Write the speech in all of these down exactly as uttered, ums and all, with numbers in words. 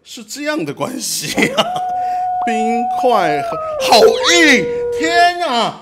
是这样的关系啊！冰块和好硬，天啊！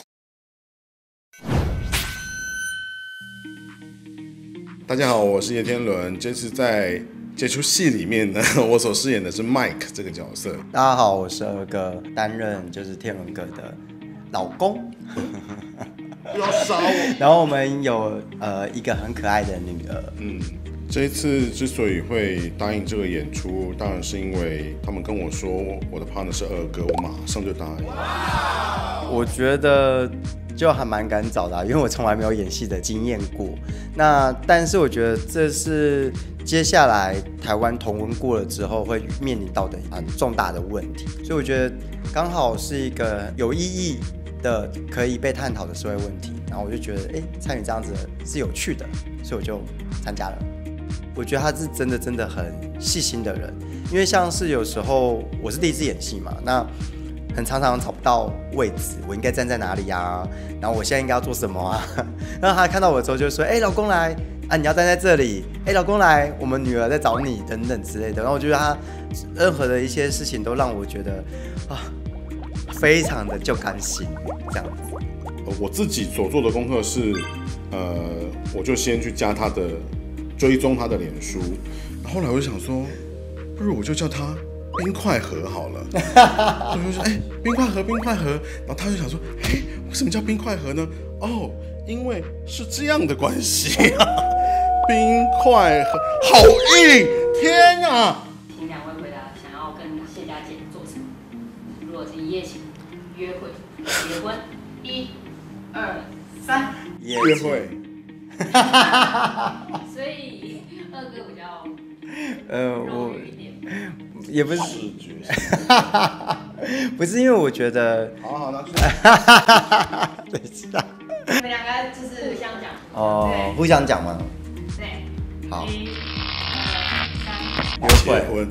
大家好，我是叶天伦。这次在这出戏里面呢，我所饰演的是 Mike 这个角色。 大家好，我是二哥，担任就是天伦哥的老公。 不要杀我！ 然后我们有呃一个很可爱的女儿。 嗯。这一次之所以会答应这个演出，当然是因为他们跟我说我的 partner 是二哥，我马上就答应。 我觉得就还蛮赶找的、啊，因为我从来没有演戏的经验过。那但是我觉得这是接下来台湾同婚过了之后会面临到的很重大的问题，所以我觉得刚好是一个有意义的可以被探讨的社会问题。然后我就觉得，哎，参与这样子是有趣的，所以我就参加了。我觉得他是真的真的很细心的人，因为像是有时候我是第一次演戏嘛，那很常常找不到位置，我应该站在哪里啊？然后我现在应该要做什么啊？然后他看到我之后就说：“哎、欸，老公来啊，你要站在这里。哎、欸，老公来，我们女儿在找你，等等之类的。”然后我觉得他任何的一些事情都让我觉得啊，非常的就甘心这样子。 我自己所做的功课是，呃，我就先去加他的。追踪他的脸书，后来我就想说，不如我就叫他冰块盒好了。我就说，哎、欸，冰块盒，冰块盒。然后他就想说，哎、欸，为什么叫冰块盒呢？哦，因为是这样的关系啊。冰块盒，好硬，天啊！ 请两位回答，想要跟谢家姐做什么？如果是一夜情、约会、结婚，一、二、三， 约会。 所以二哥比较呃，我一点也不是视觉， 不是因为我觉得， 好好拿出来，等一下， 你们两个就是互相讲哦，互相讲吗？ 对， 好， 一、二、三， 结婚。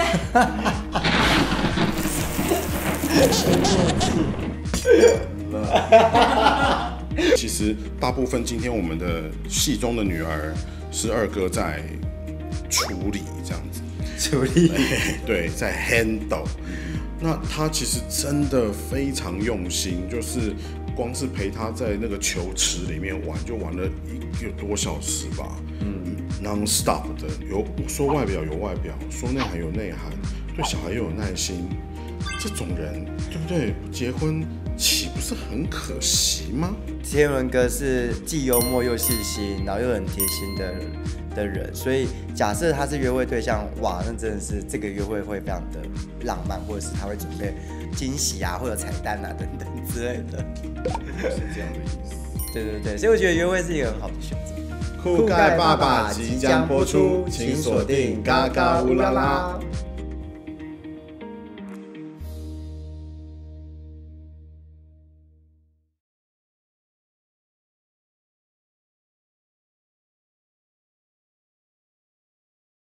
其实大部分今天我们的戏中的女儿是二哥在处理，这样子处理， 对，在 handle。那他其实真的非常用心，就是光是陪他在那个球池里面玩，就玩了一个多小时吧，嗯 ，non stop 的，有说外表有外表，说内涵有内涵，对小孩又有耐心，这种人对不对？结婚岂不是很可惜吗？ 天伦哥是既幽默又细心，然后又很贴心的的人，所以假设他是约会对象，哇，那真的是这个约会会非常的浪漫，或者是他会准备惊喜啊，或者彩蛋啊等等之类的， 是这样的意思。 对对对，所以我觉得约会是一个很好的选择。 酷盖爸爸即将播出，请锁定嘎嘎乌拉拉。